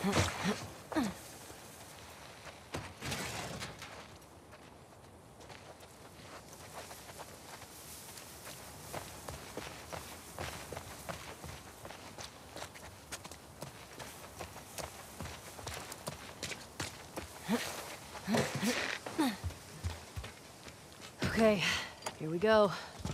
Okay, here we go.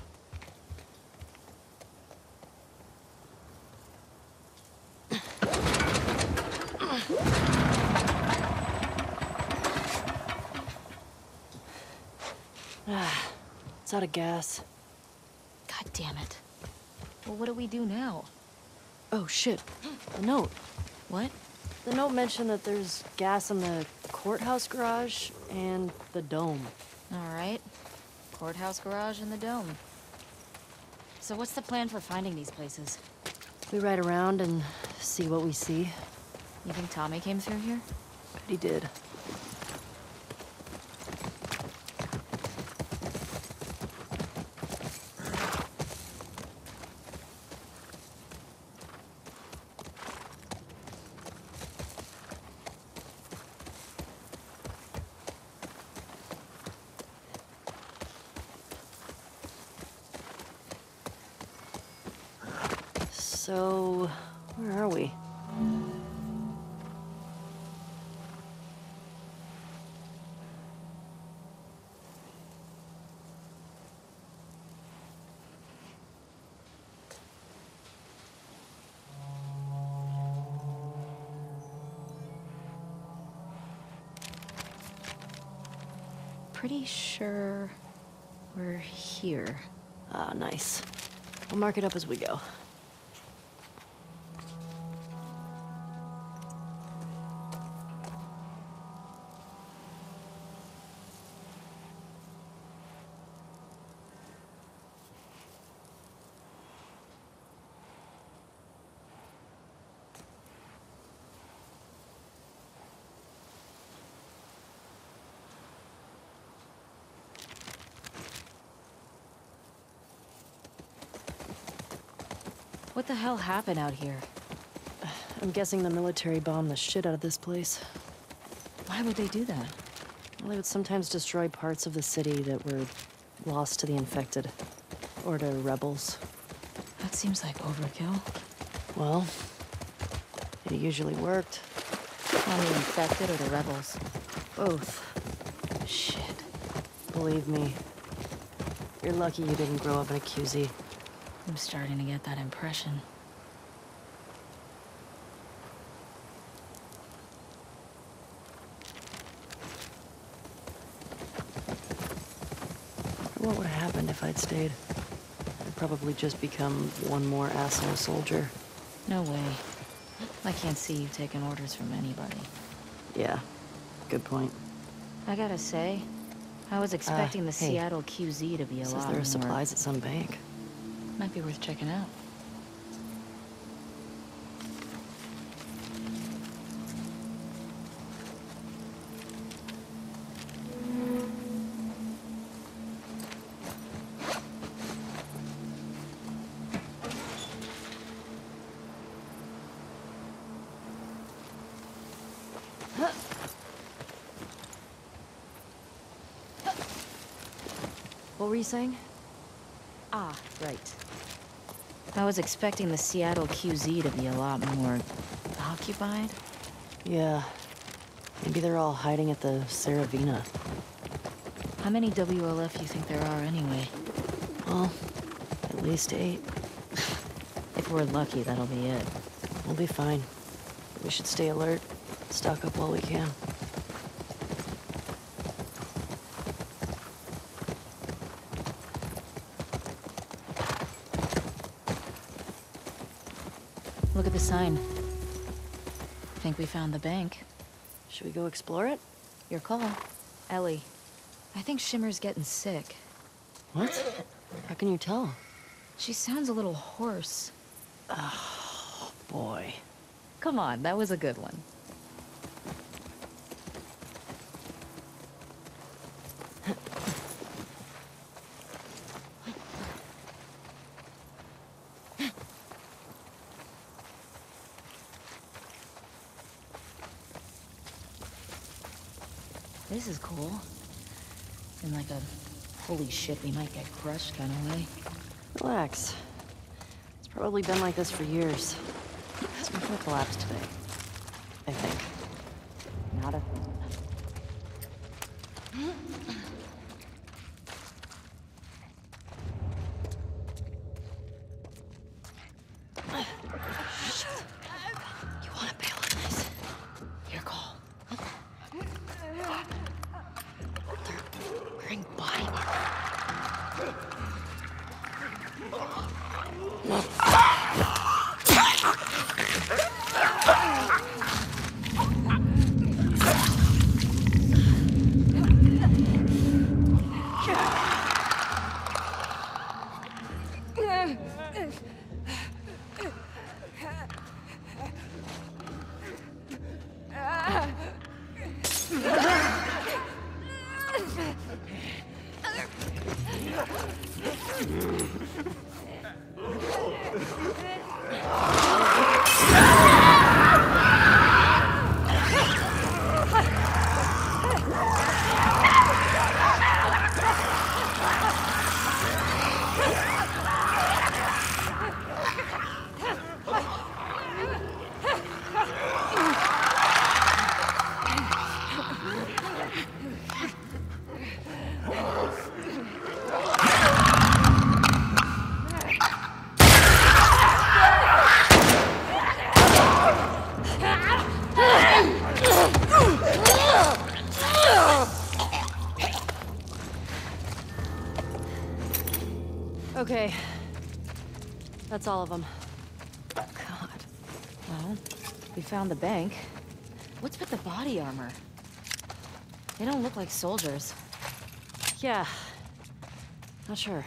It's out of gas. God damn it. Well, what do we do now? Oh shit, the note. What? The note mentioned that there's gas in the courthouse garage and the dome. All right. Courthouse garage and the dome. So what's the plan for finding these places? We ride around and see what we see. You think Tommy came through here? Bet he did. So, where are we? Pretty sure we're here. Ah, nice. We'll mark it up as we go. What the hell happened out here? I'm guessing the military bombed the shit out of this place. Why would they do that? Well, they would sometimes destroy parts of the city that were lost to the infected. Or to rebels. That seems like overkill. Well, it usually worked. On the infected or the rebels? Both. Shit. Believe me. You're lucky you didn't grow up in a QZ. I'm starting to get that impression. What would have happened if I'd stayed? I'd probably just become one more asshole soldier. No way. I can't see you taking orders from anybody. Yeah, good point. I gotta say, I was expecting the hey. Seattle QZ to be a Says lot there more... are supplies at some bank. Might be worth checking out. What were you saying? Ah, right. I was expecting the Seattle QZ to be a lot more... occupied? Yeah. Maybe they're all hiding at the Saravina. How many WLF you think there are anyway? Well, at least 8. If we're lucky, that'll be it. We'll be fine. We should stay alert. Stock up while we can. Look at the sign. Think we found the bank. Should we go explore it? Your call. Ellie. I think Shimmer's getting sick. What? How can you tell? She sounds a little hoarse. Oh, boy. Come on, that was a good one. This is cool. In like a holy shit, we might get crushed kind of way. Relax. It's probably been like this for years. It's not gonna collapse today. I think. Not a... You wanna bail on this? Your call. They're wearing body armor. Okay. That's all of them. God. Well, we found the bank. What's with the body armor? They don't look like soldiers. Yeah. Not sure.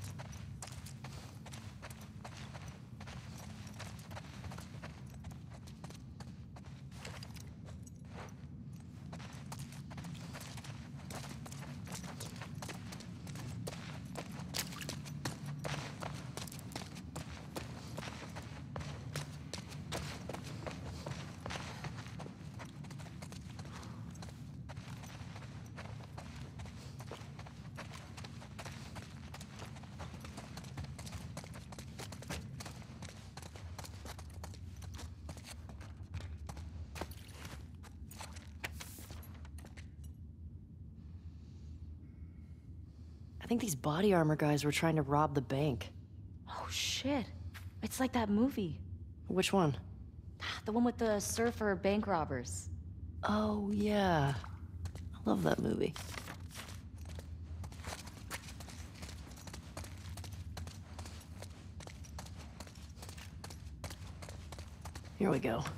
I think these body armor guys were trying to rob the bank. Oh shit. It's like that movie. Which one? The one with the surfer bank robbers. Oh, yeah. I love that movie. Here we go.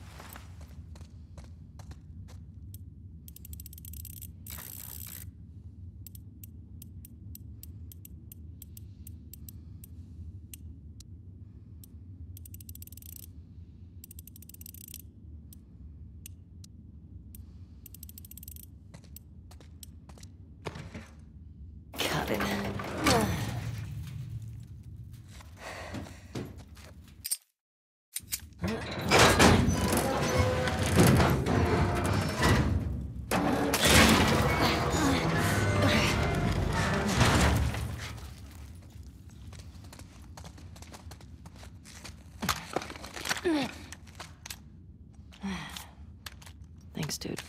Got it. Thanks, dude.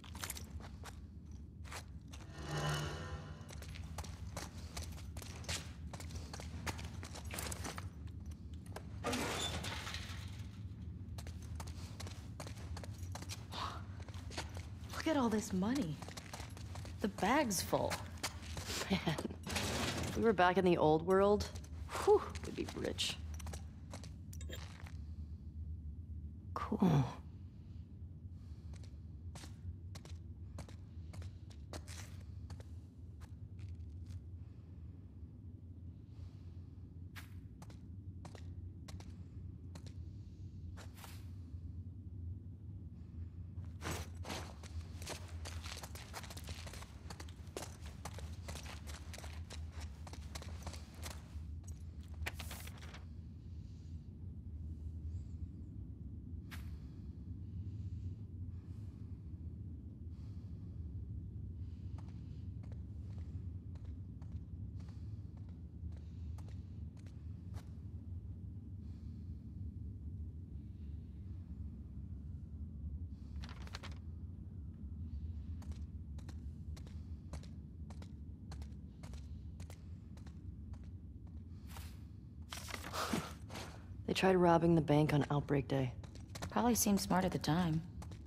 Look at all this money. The bag's full. Man, if we were back in the old world, whew, we'd be rich. Cool. They tried robbing the bank on Outbreak Day. Probably seemed smart at the time.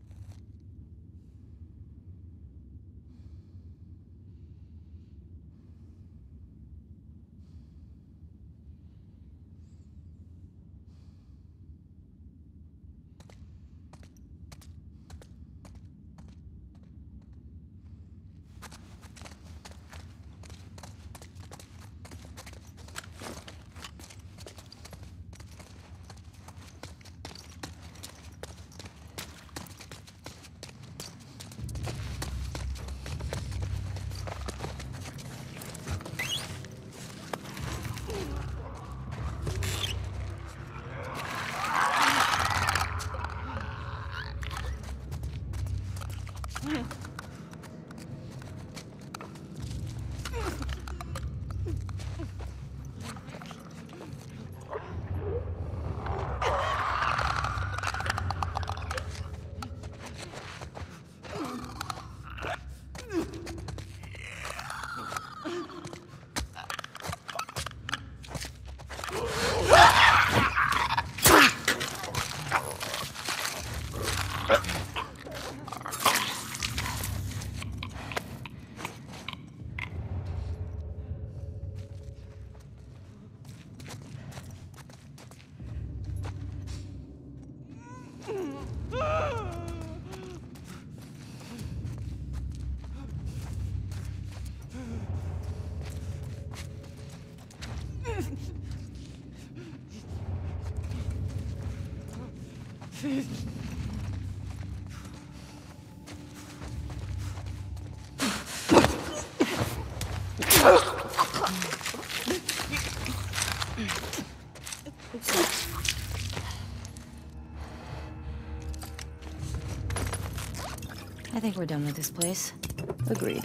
I think we're done with this place. Agreed.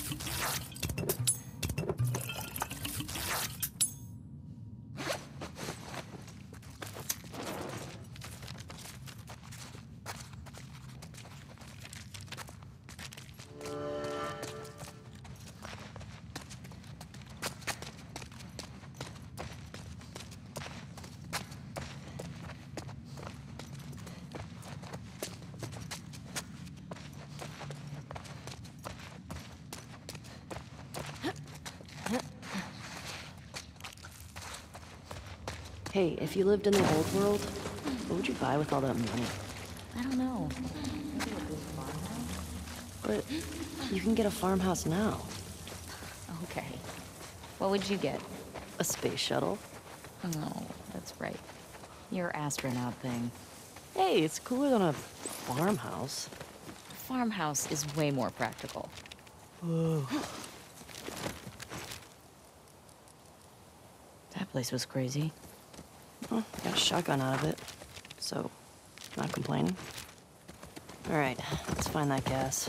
Hey, if you lived in the old world, what would you buy with all that money? I don't know. But you can get a farmhouse now. Okay. What would you get? A space shuttle. Oh, that's right. Your astronaut thing. Hey, it's cooler than a farmhouse. A farmhouse is way more practical. Whoa. That place was crazy. Well, got a shotgun out of it, so not complaining. All right, let's find that gas.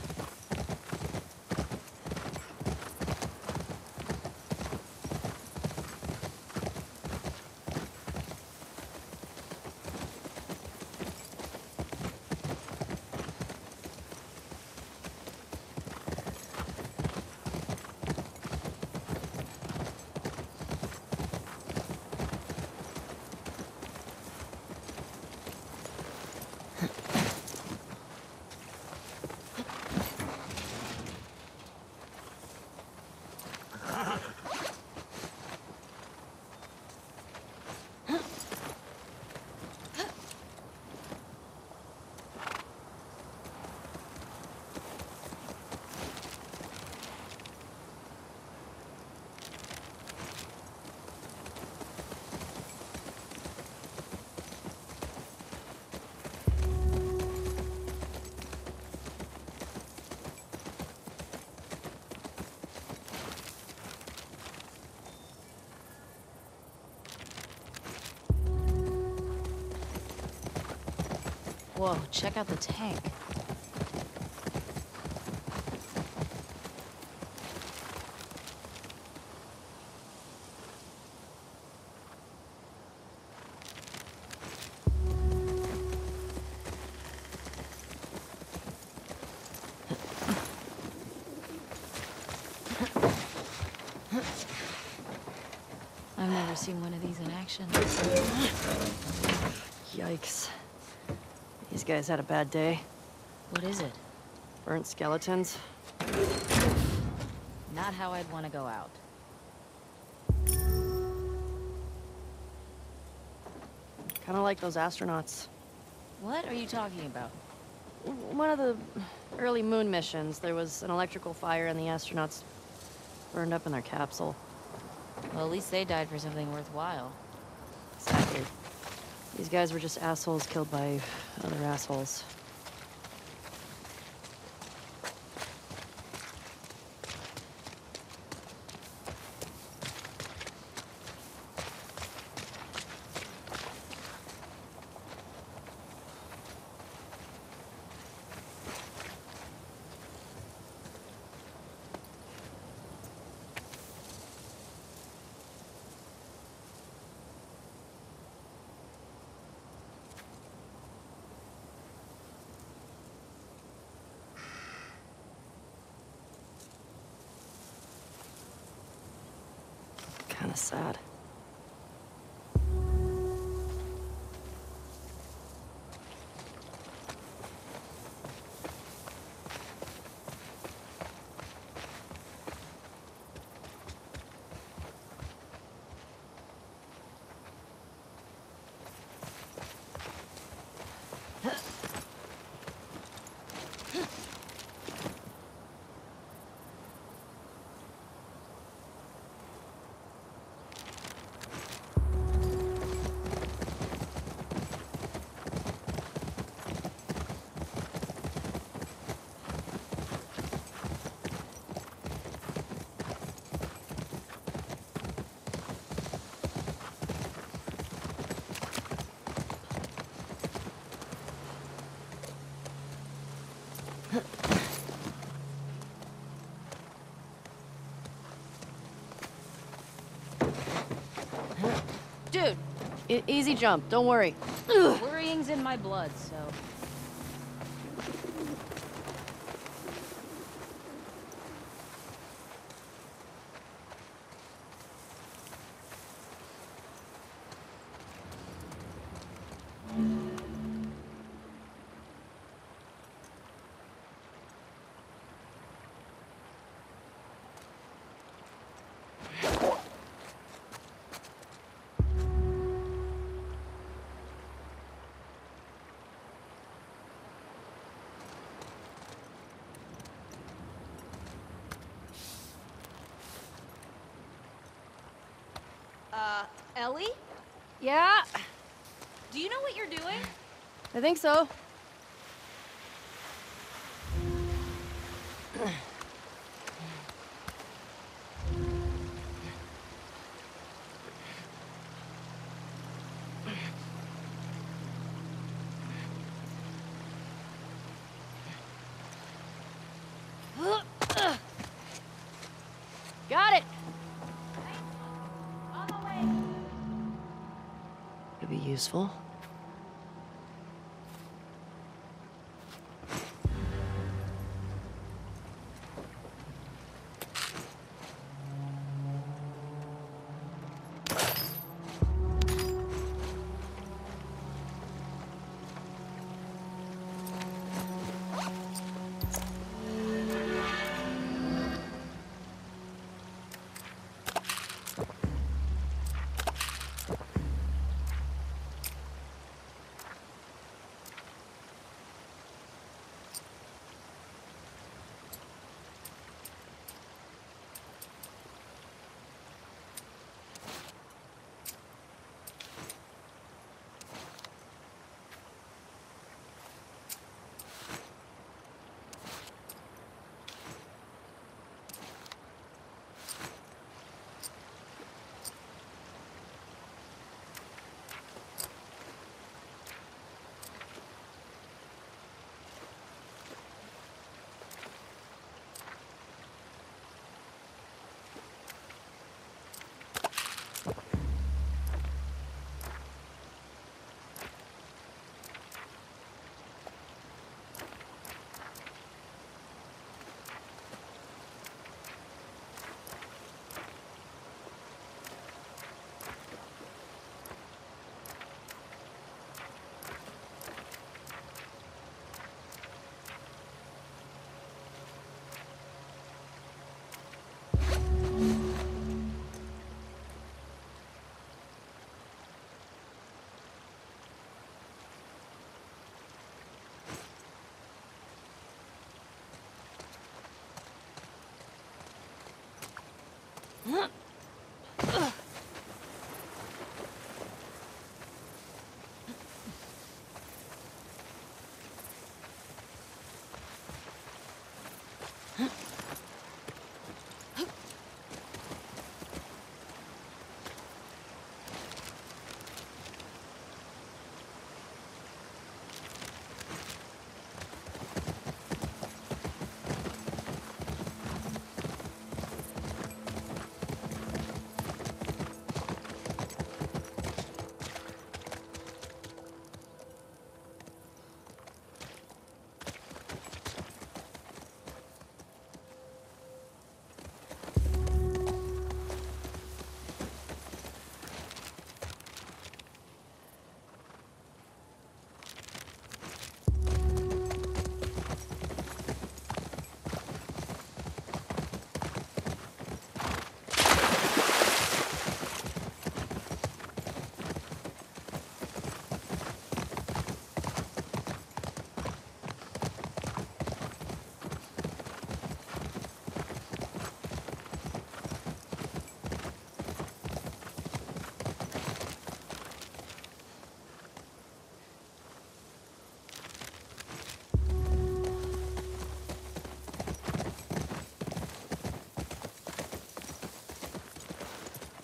Whoa, check out the tank. I've never seen one of these in action. Yikes. These guys had a bad day. What is it? Burnt skeletons. Not how I'd want to go out. Kind of like those astronauts. What are you talking about? One of the early moon missions, there was an electrical fire and the astronauts burned up in their capsule. Well, at least they died for something worthwhile. Exactly. These guys were just assholes killed by other assholes. Kinda sad. Dude! Easy jump, don't worry. Worrying's in my blood, so... Ellie? Yeah, Do you know what you're doing? I think so. Got it! On the way! Could be useful.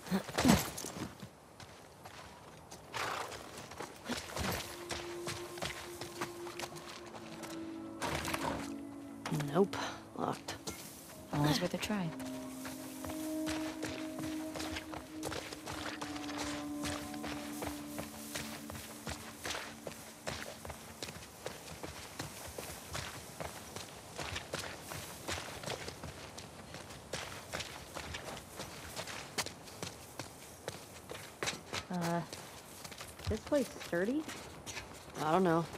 Nope. Locked. Always worth a try. This place sturdy? I don't know.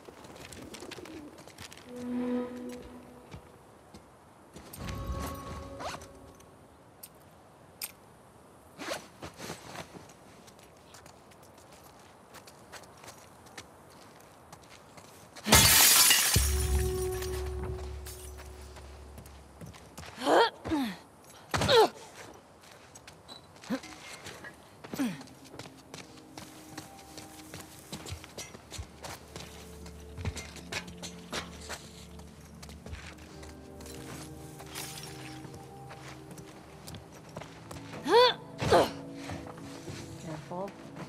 Careful.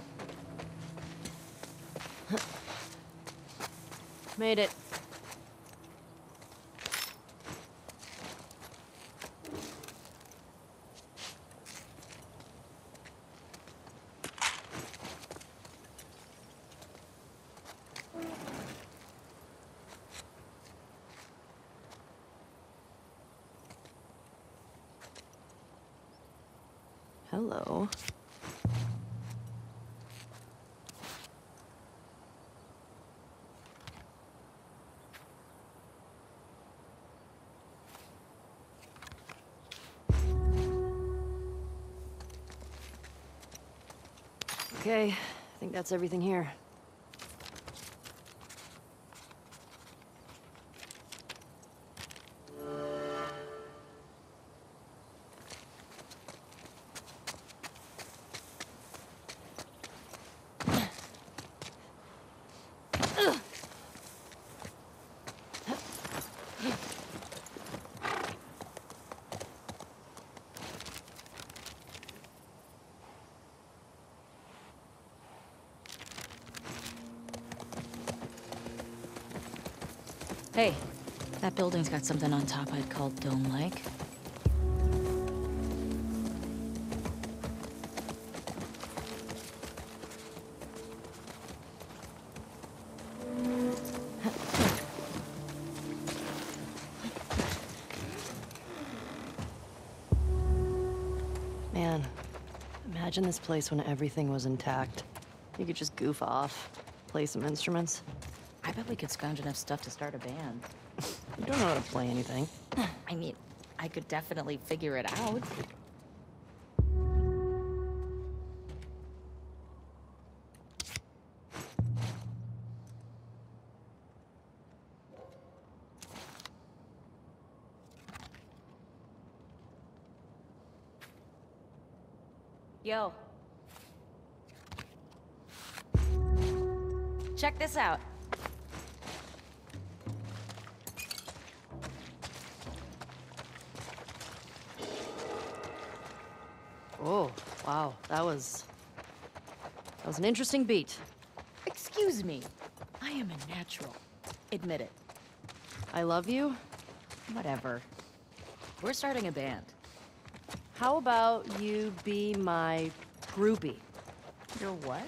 Made it. Hello. Okay, I think that's everything here. Hey, that building's got something on top I'd call dome-like. Man, imagine this place when everything was intact. You could just goof off, play some instruments. I bet we could scrounge enough stuff to start a band. You don't know how to play anything. I mean, I could definitely figure it out. Yo. Check this out. Oh, wow, that was an interesting beat. Excuse me. I am a natural. Admit it. I love you. Whatever. We're starting a band. How about you be my groupie? You're what?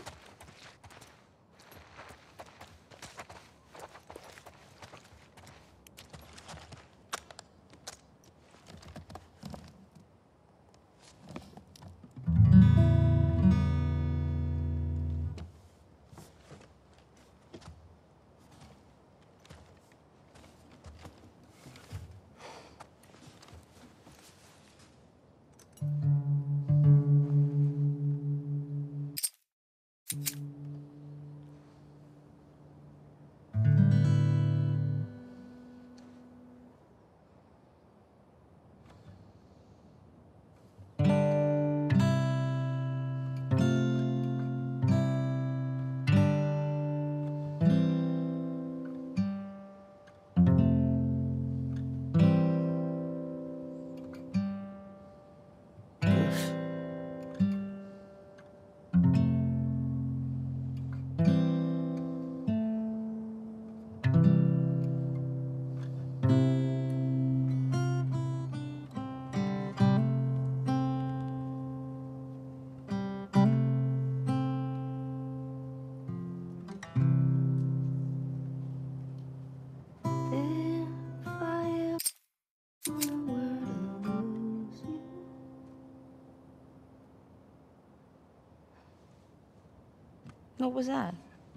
What was that?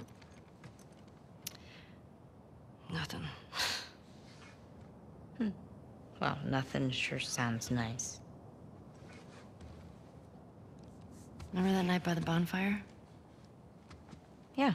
Nothing. Well, nothing sure sounds nice. Remember that night by the bonfire? Yeah.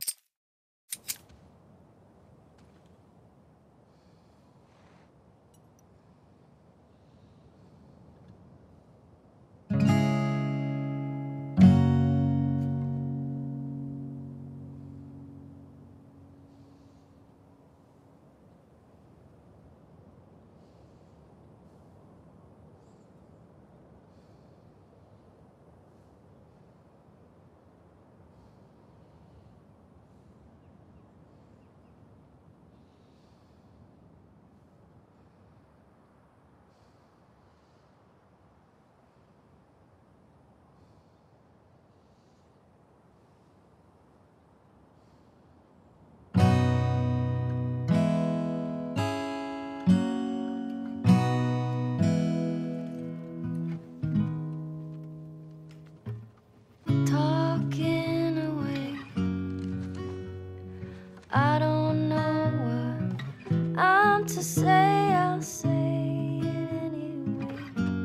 Talking away. I don't know what I'm to say. I'll say it anyway.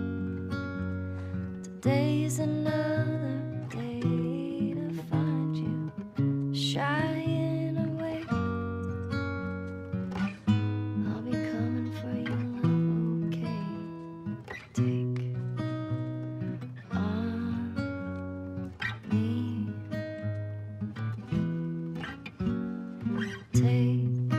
Today's another day to find you shying away. I'll be coming for you, love, okay? Take on me. Take me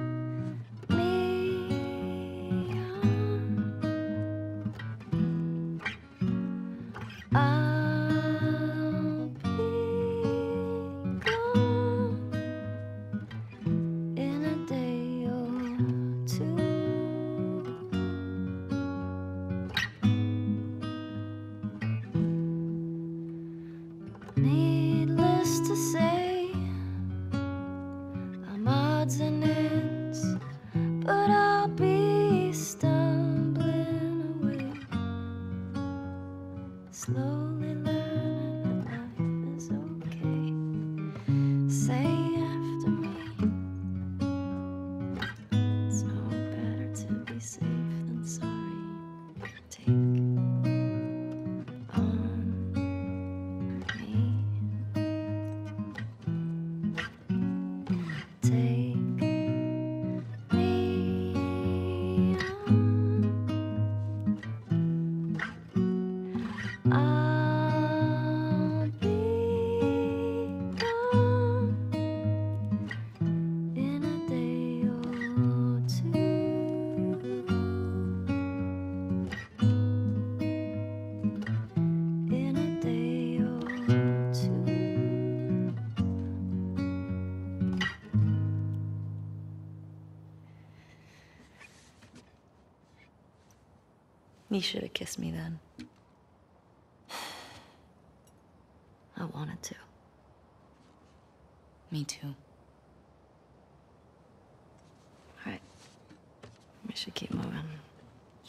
on. I'll be gone in a day or two. Needless to say, I'm odds and ends, but I'll be stumbling away, slowly learning that life is okay. Say after me, it's no better to be safe than sorry. Take on me. Take me on. I'll be gone in a day or two. In a day or two. You should have kissed me then. I wanted to. Me too. All right. We should keep moving. Yeah.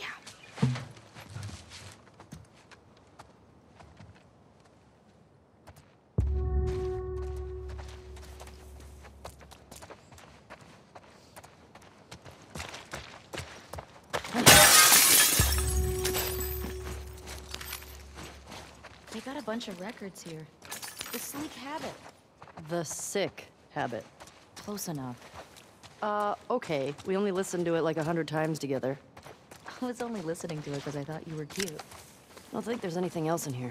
They got a bunch of records here. The Sleek Habit. The Sick Habit. Close enough. Okay. We only listened to it like 100 times together. I was only listening to it because I thought you were cute. I don't think there's anything else in here.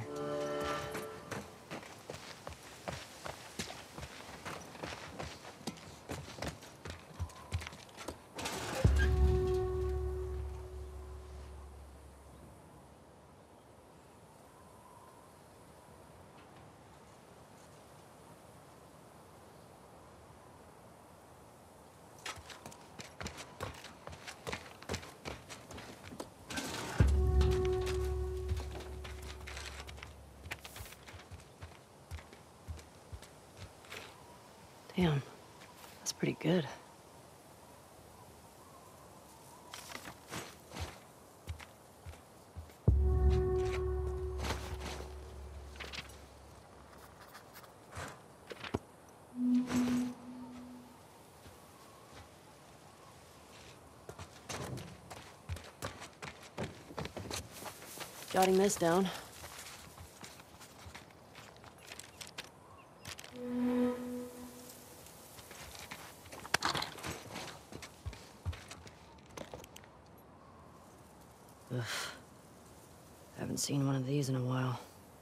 Damn, that's pretty good. jotting this down. Ugh. Haven't seen one of these in a while.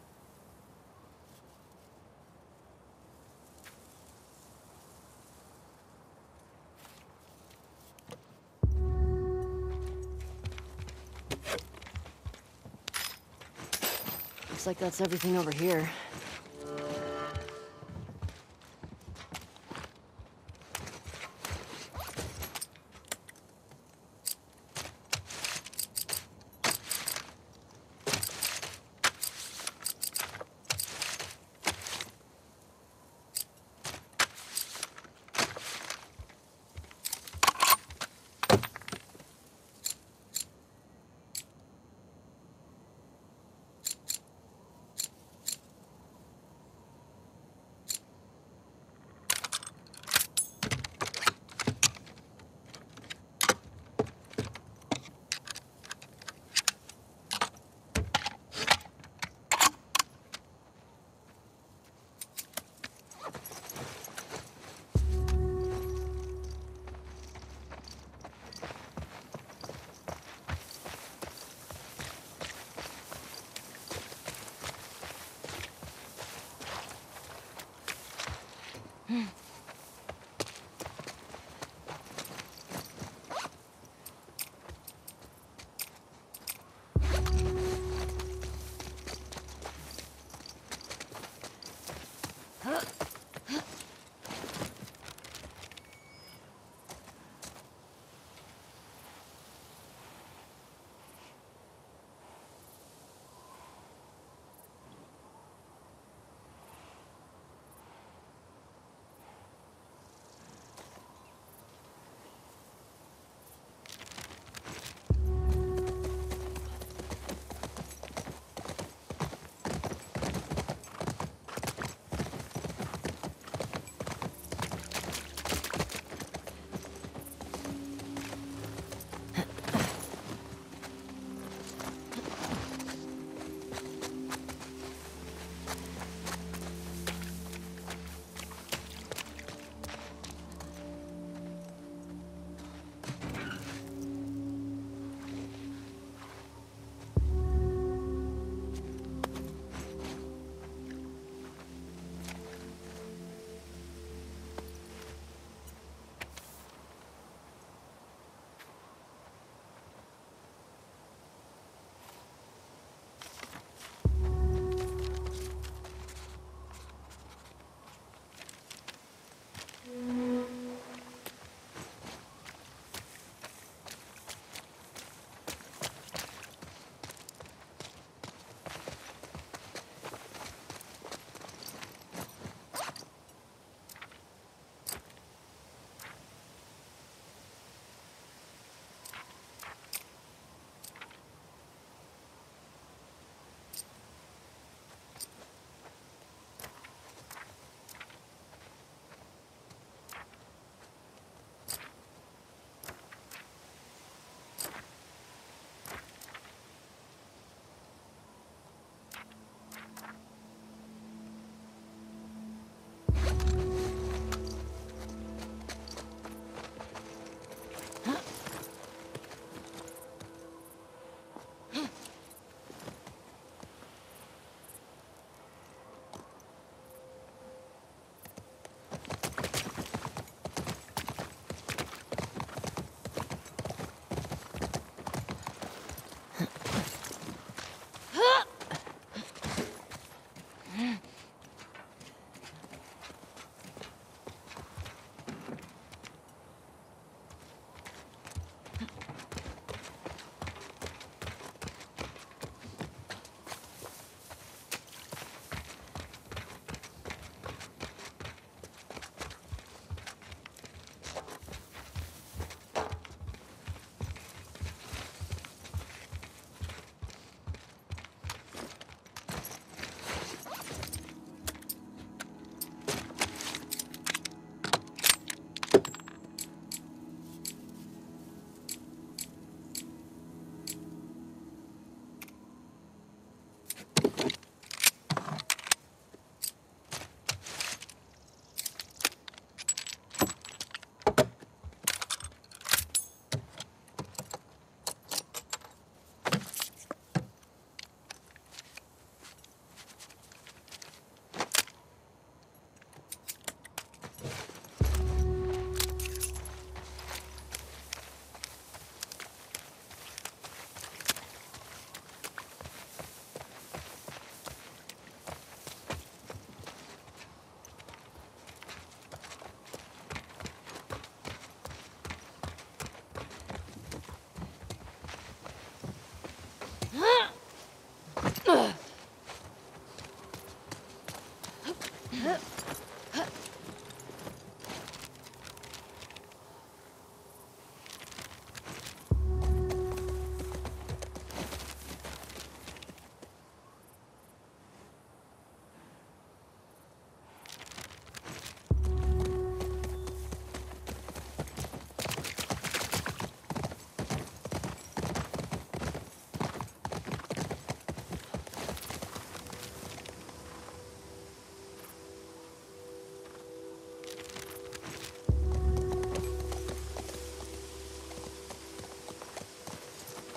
Looks like that's everything over here.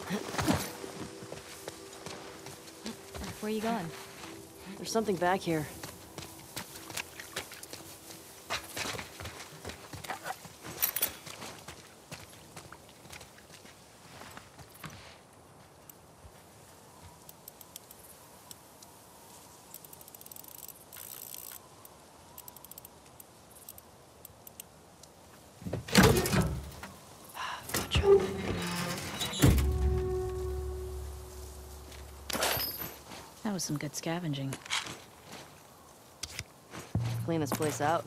Where are you going? There's something back here. Gotcha. That was some good scavenging. Clean this place out.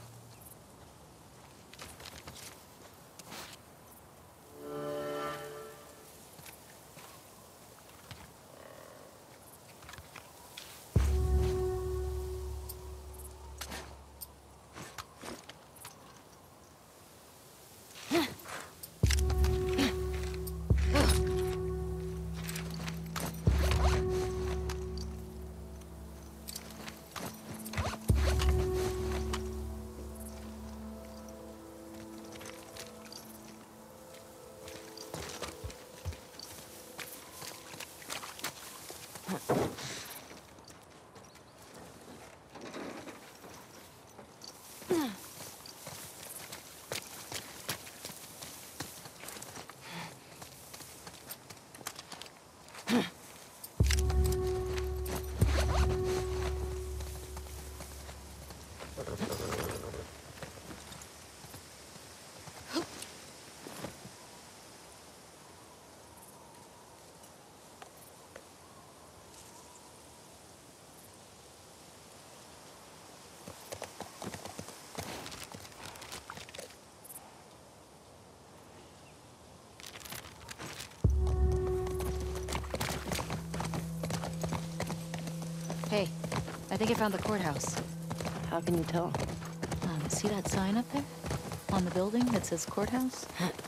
Hey, I think I found the courthouse. How can you tell? See that sign up there? On the building that says courthouse?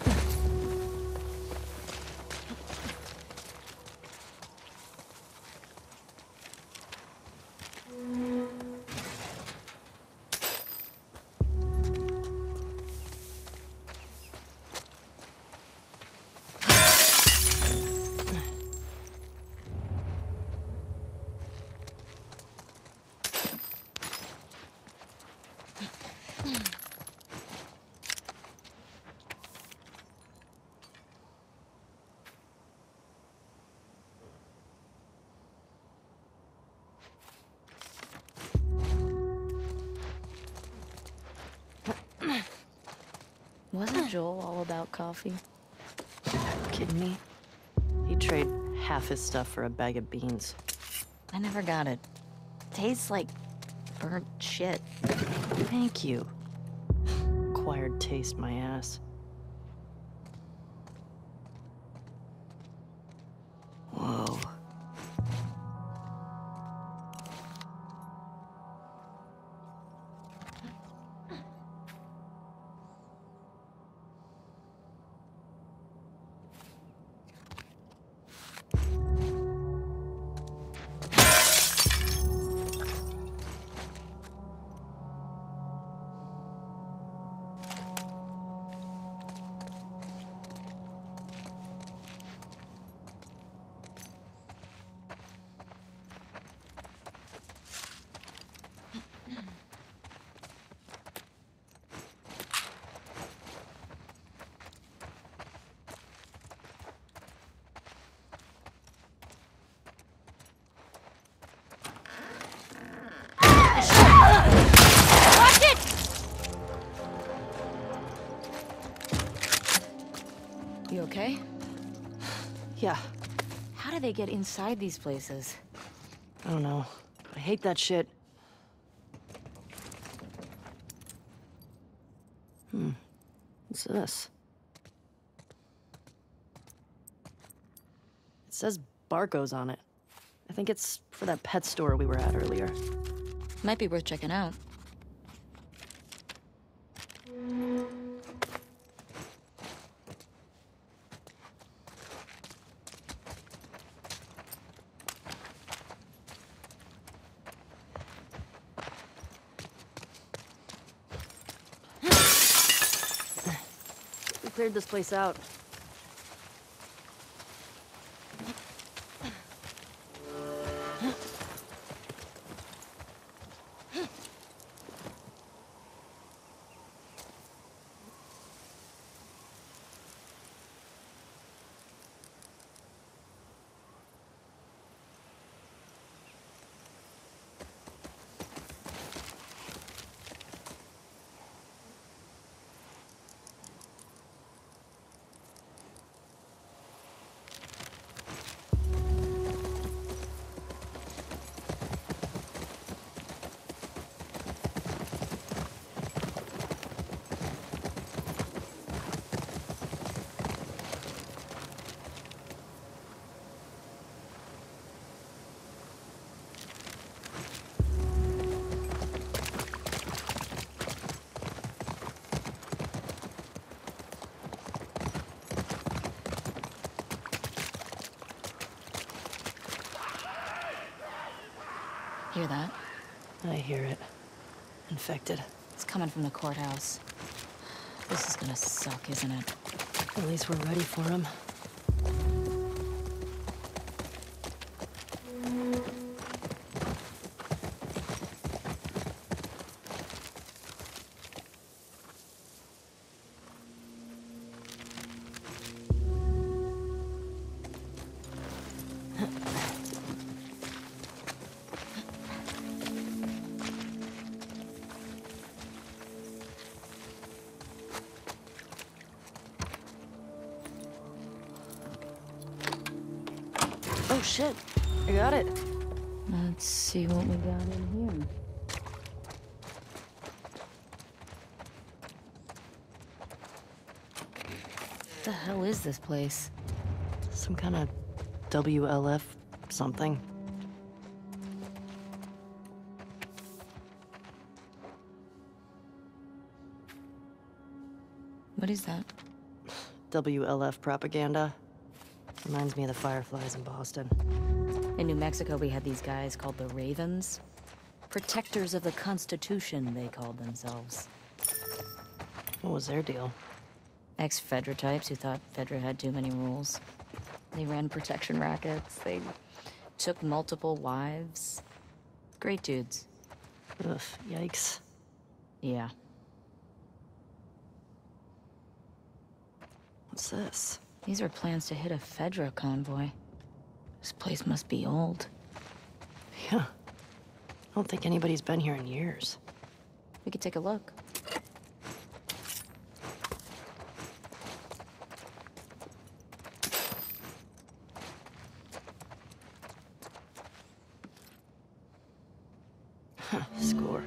Wasn't Joel all about coffee? Kidding me? He'd trade half his stuff for a bag of beans. I never got it. Tastes like burnt shit. Thank you. Acquired taste, my ass. Whoa. You okay? Yeah, How do they get inside these places? I don't know. I hate that shit. What's this? It says Barco's on it. I think it's for that pet store we were at earlier. Might be worth checking out. We cleared this place out. Hear that? I hear it. Infected. It's coming from the courthouse. This is gonna suck, isn't it? At least we're ready for him. Oh shit, I got it. Let's see what we got in here. What the hell is this place? Some kind of WLF something. What is that? WLF propaganda. Reminds me of the Fireflies in Boston. In New Mexico, we had these guys called the Ravens. Protectors of the Constitution, they called themselves. What was their deal? Ex-Fedra types who thought Fedra had too many rules. They ran protection rackets. They took multiple wives. Great dudes. Ugh, yikes. Yeah. What's this? These are plans to hit a Fedra convoy. This place must be old. Yeah. I don't think anybody's been here in years. We could take a look. Score.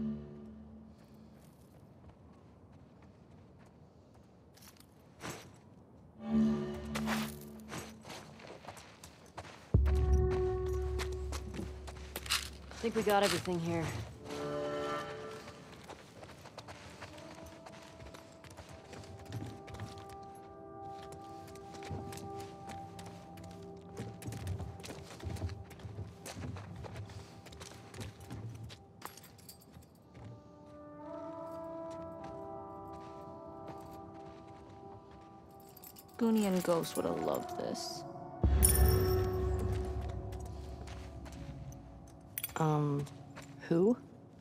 I think we got everything here. Goonie and Ghost would have loved this. Who?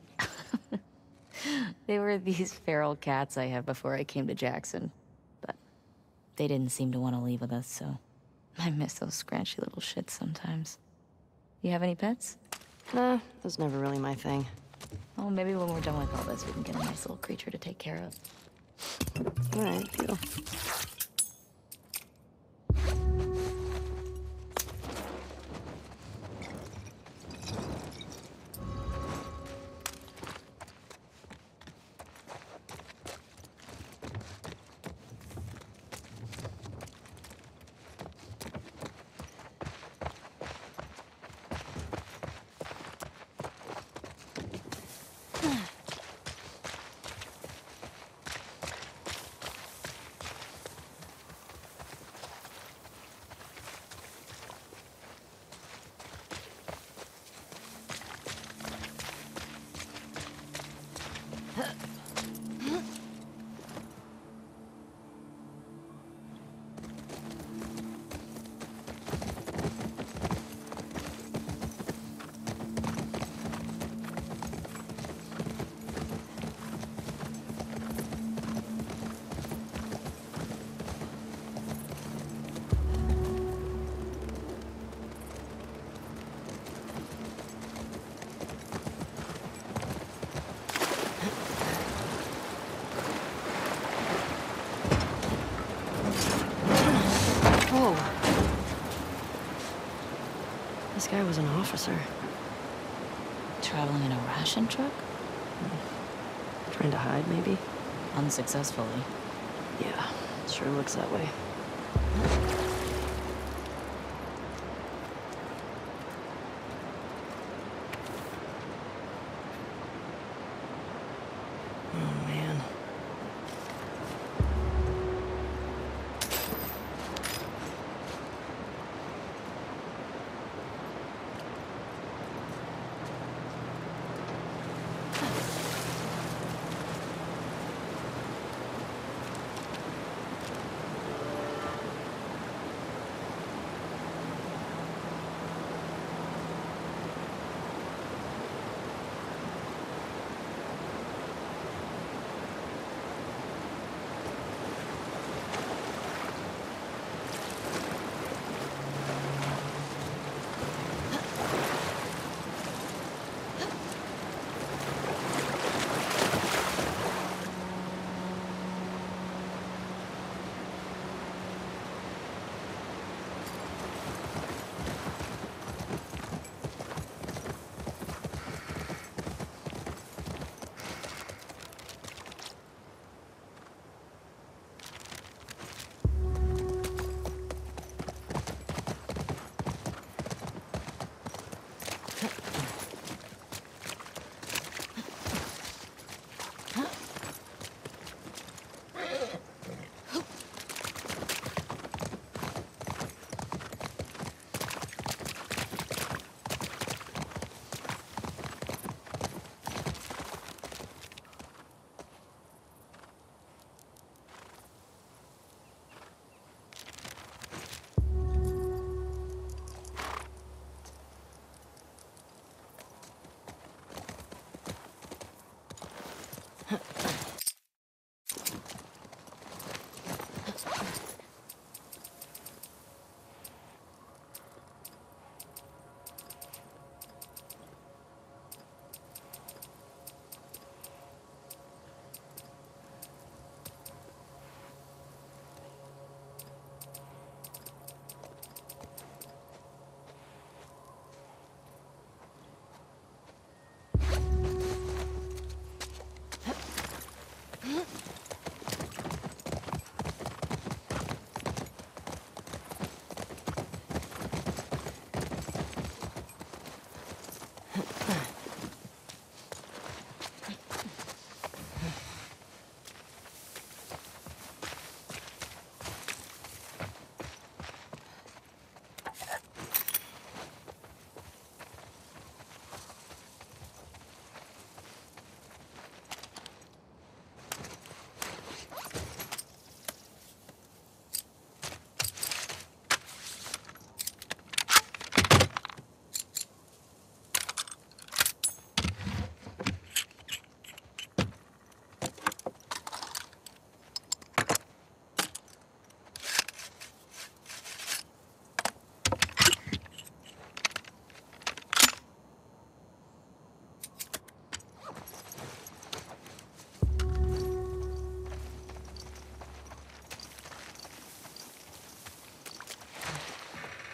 They were these feral cats I had before I came to Jackson. But they didn't seem to want to leave with us, so I miss those scratchy little shits sometimes. You have any pets? Nah, that's never really my thing. Oh, maybe when we're done with all this, we can get a nice little creature to take care of. All right, deal. This guy was an officer. Traveling in a ration truck? Trying to hide, maybe? Unsuccessfully. Yeah, sure looks that way. Oh, man.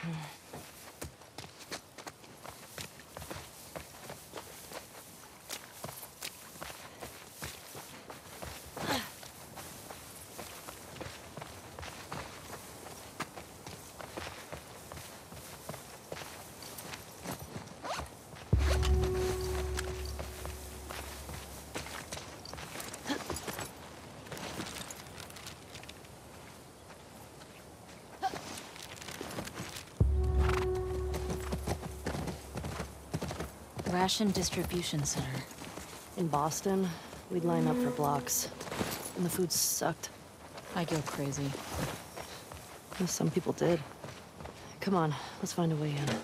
Ration Distribution Center. In Boston, we'd line up for blocks. And the food sucked. I go crazy. Well, some people did. Come on, let's find a way in.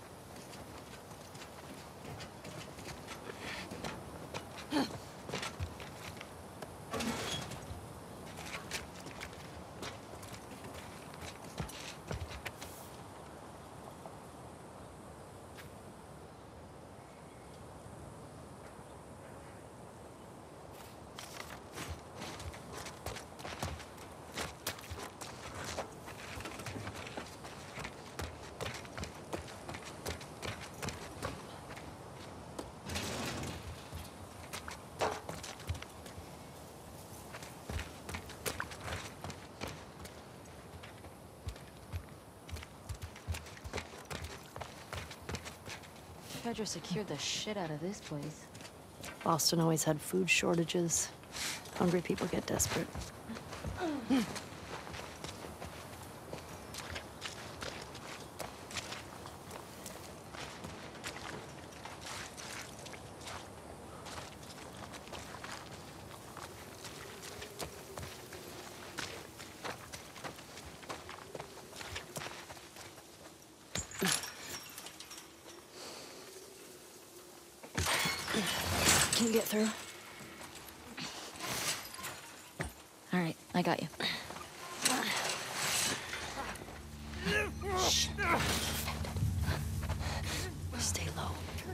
Fedra secured the shit out of this place. Boston always had food shortages. Hungry people get desperate. Can you get through? All right, I got you. Shh. Stay low.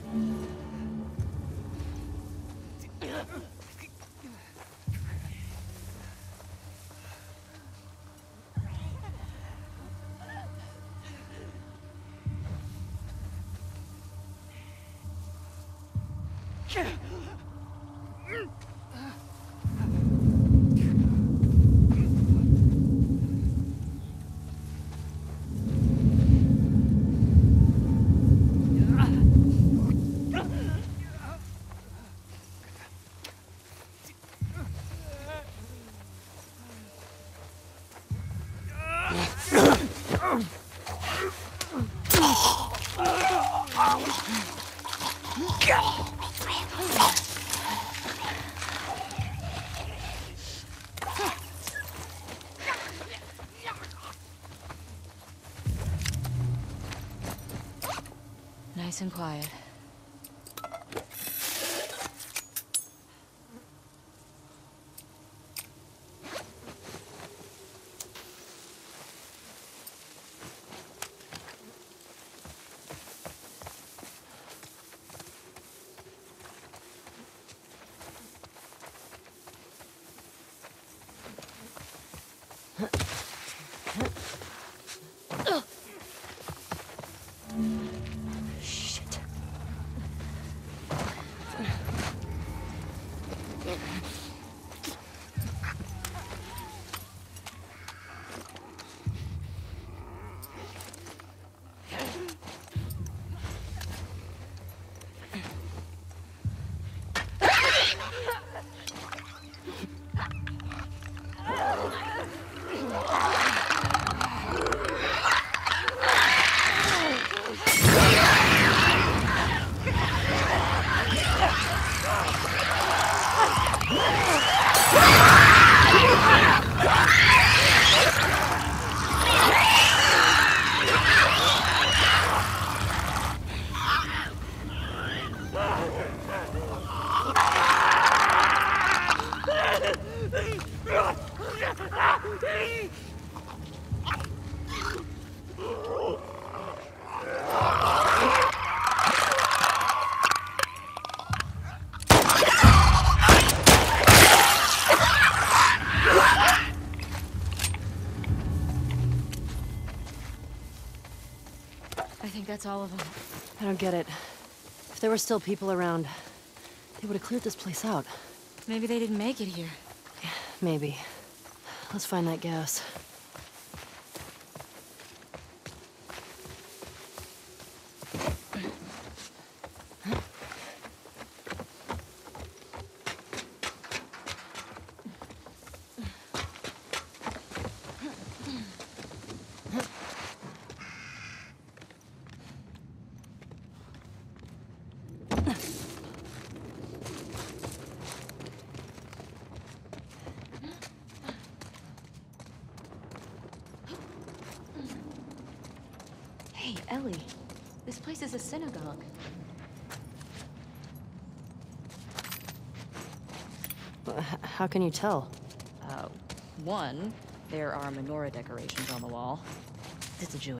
Nice and quiet. Shit. I think that's all of them. I don't get it. If there were still people around, they would have cleared this place out. Maybe they didn't make it here. Maybe. Let's find that gas. Hey, Ellie. This place is a synagogue. How can you tell? One, there are menorah decorations on the wall. It's a Jewish